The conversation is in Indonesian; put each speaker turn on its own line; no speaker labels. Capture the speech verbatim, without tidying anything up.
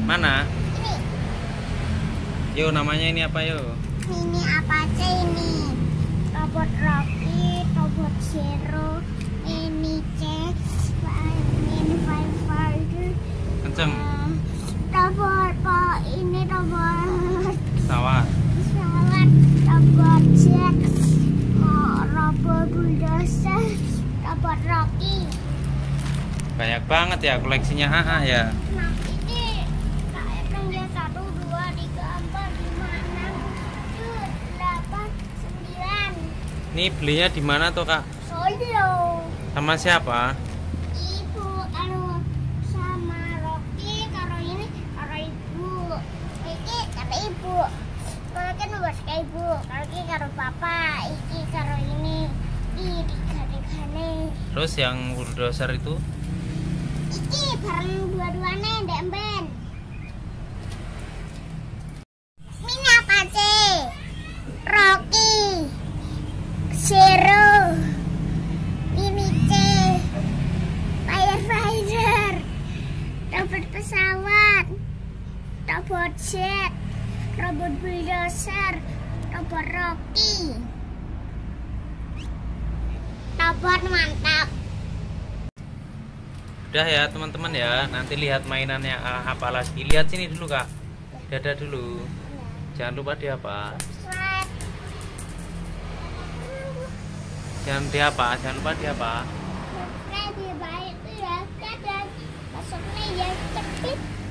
Mana?
Ini.
Yo, namanya ini apa yo?
Ini apa aja ini? Robot Rocky, Robot Zero, ini Jax, ini Firefighter.
Kenceng.
Uh, robot Pak, ini robot
Pesawat.
pesawat, robot Jax, oh, robot bulldozer, robot Rocky.
Banyak banget ya koleksinya A A ya.
Nah, ini kayak satu, dua, tiga, empat, lima, enam, tujuh, delapan, sembilan.
Ini belinya di mana tuh Kak?
Solo.
Sama siapa?
Ibu, kalau sama Rocky, kalau ini kalau ibu, iki kata ibu, kalau kan buat kayak ibu, kalau ini kalau papa, iki kalau ini, di tiga tiga nih.
Terus yang bulldozer itu?
Iki bareng dua-duanya ndek emben. Ini apa sih? Rocky, Zero, ini C, Firefighter, robot pesawat, robot jet, robot bulldozer, robot Rocky. Robot mantap.
Udah ya teman-teman ya. Nanti lihat mainannya A apa lagi. Lihat sini dulu Kak. Dadah dulu. Jangan lupa di apa?
Subscribe.
Jangan di apa? Jangan lupa di apa?
Subscribe ya baik ya. Dadah. Masuknya ya cepet.